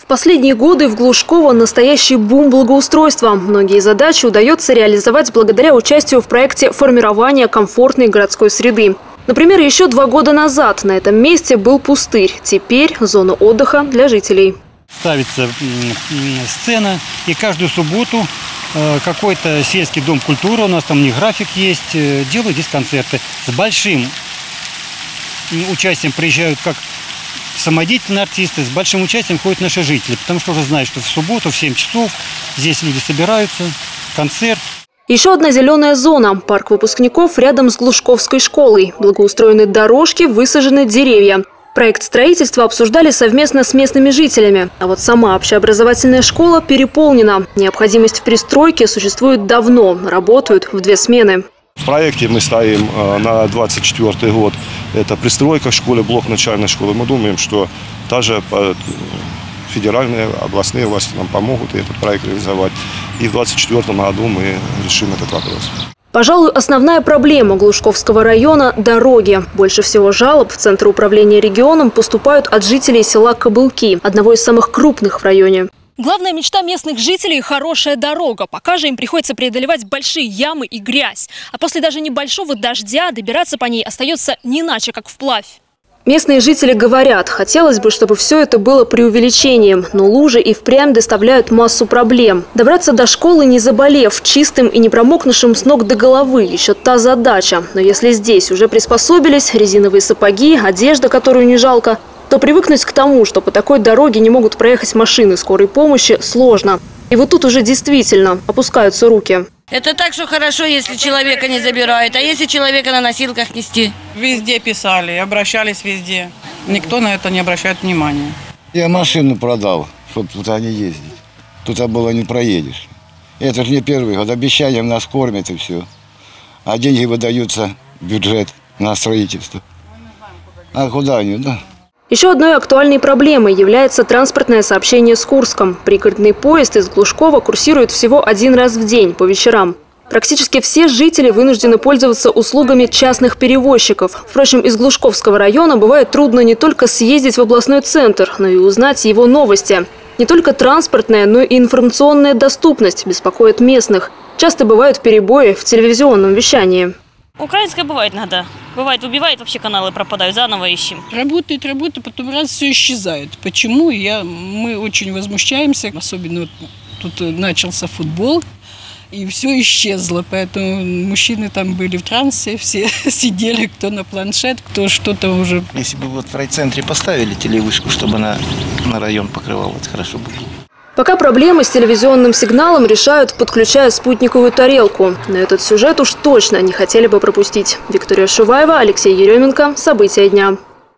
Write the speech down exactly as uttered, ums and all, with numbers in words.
последние годы в Глушково настоящий бум благоустройства. Многие задачи удается реализовать благодаря участию в проекте формирования комфортной городской среды. Например, еще два года назад на этом месте был пустырь. Теперь зона отдыха для жителей. Ставится сцена, и каждую субботу какой-то сельский дом культуры, у нас там не график есть, делают здесь концерты. С большим участием приезжают как самодеятельные артисты, с большим участием ходят наши жители, потому что уже знают, что в субботу в семь часов здесь люди собираются, концерт. Еще одна зеленая зона – парк выпускников рядом с Глушковской школой. Благоустроены дорожки, высажены деревья. Проект строительства обсуждали совместно с местными жителями. А вот сама общеобразовательная школа переполнена. Необходимость в пристройке существует давно, работают в две смены. В проекте мы ставим на двадцать четвёртый год. Это пристройка в школе, блок начальной школы. Мы думаем, что даже федеральные, областные власти нам помогут этот проект реализовать. И в двадцать четвёртом году мы решим этот вопрос. Пожалуй, основная проблема Глушковского района – дороги. Больше всего жалоб в Центр управления регионом поступают от жителей села Кобылки, одного из самых крупных в районе. Главная мечта местных жителей – хорошая дорога. Пока же им приходится преодолевать большие ямы и грязь. А после даже небольшого дождя добираться по ней остается не иначе, как вплавь. Местные жители говорят, хотелось бы, чтобы все это было преувеличением, но лужи и впрямь доставляют массу проблем. Добраться до школы, не заболев, чистым и не промокнувшим с ног до головы – еще та задача. Но если здесь уже приспособились, резиновые сапоги, одежда, которую не жалко, то привыкнуть к тому, что по такой дороге не могут проехать машины скорой помощи, сложно. И вот тут уже действительно опускаются руки. Это так, что хорошо, если человека не забирают, а если человека на носилках нести? Везде писали, обращались везде. Никто на это не обращает внимания. Я машину продал, чтобы туда не ездить. Туда было не проедешь. Это же не первый год. Обещанием нас кормят и все. А деньги выдаются в бюджет на строительство. А куда они, да? Еще одной актуальной проблемой является транспортное сообщение с Курском. Пригородный поезд из Глушкова курсирует всего один раз в день по вечерам. Практически все жители вынуждены пользоваться услугами частных перевозчиков. Впрочем, из Глушковского района бывает трудно не только съездить в областной центр, но и узнать его новости. Не только транспортная, но и информационная доступность беспокоит местных. Часто бывают перебои в телевизионном вещании. Украинская бывает иногда. Бывает, убивает, вообще каналы пропадают, заново ищем. Работает, работает, потом раз все исчезает. Почему? Я, мы очень возмущаемся. Особенно вот тут начался футбол, и все исчезло. Поэтому мужчины там были в трансе, все сидели, кто на планшет, кто что-то уже. Если бы вот в райцентре поставили телевышку, чтобы она на район покрывала, это хорошо было. Пока проблемы с телевизионным сигналом решают, подключая спутниковую тарелку. Но этот сюжет уж точно не хотели бы пропустить. Виктория Шуваева, Алексей Еременко. События дня.